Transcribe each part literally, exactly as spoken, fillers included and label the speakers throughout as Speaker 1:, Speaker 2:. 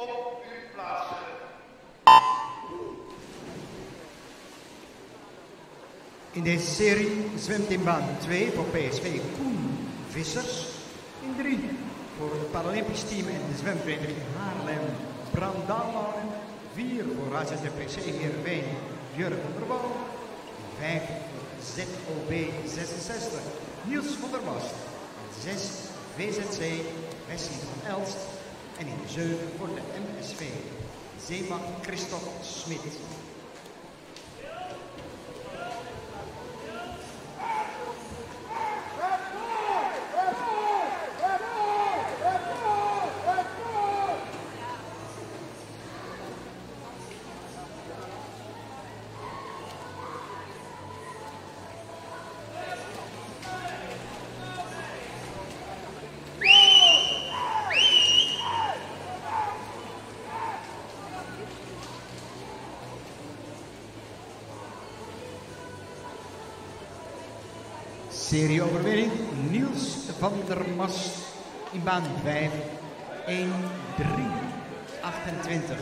Speaker 1: op uw plaatsen.
Speaker 2: In deze serie zwemt in baan twee voor P S V Koen Vissers. In drie voor het Paralympisch team en de zwemvereniging Haarlem Bram Daalman. vier voor H Z F P C Heerenveen Jurgen van der Wouw. vijf voor Z O B zesenzestig Niels van der Mast. zes V Z C Wesley van Elst. En in de zeven voor de M S V Zeeman Christophe Smit. Serieoverwinning Niels van der Mast in baan vijf, een drie achtentwintig.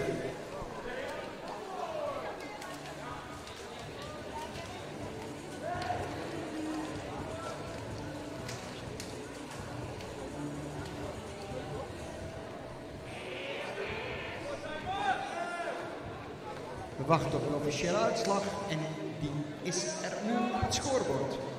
Speaker 2: We wachten op een officiële uitslag en die is er nu op het scorebord.